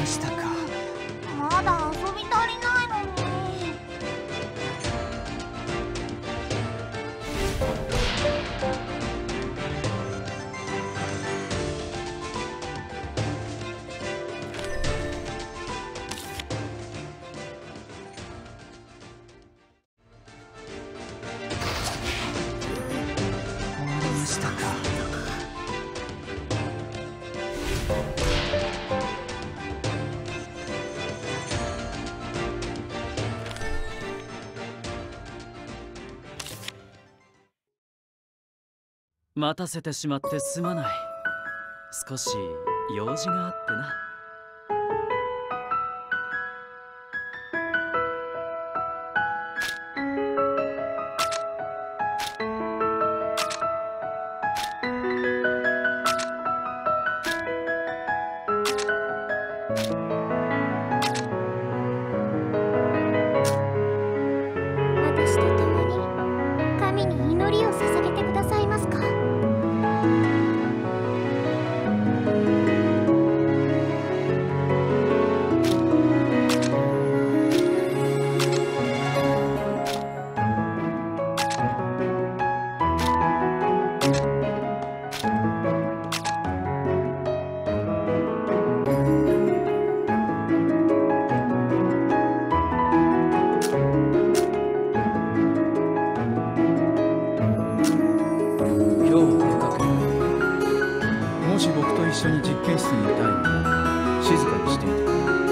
したか。 まだ遊び足りないのに。 終わりましたか。 待たせてしまってすまない。少し用事があってな。 私と共に神に祈りを捧げてくださいますか。 今日は出かける。もし僕と一緒に実験室にいたいなら静かにしていてくれ。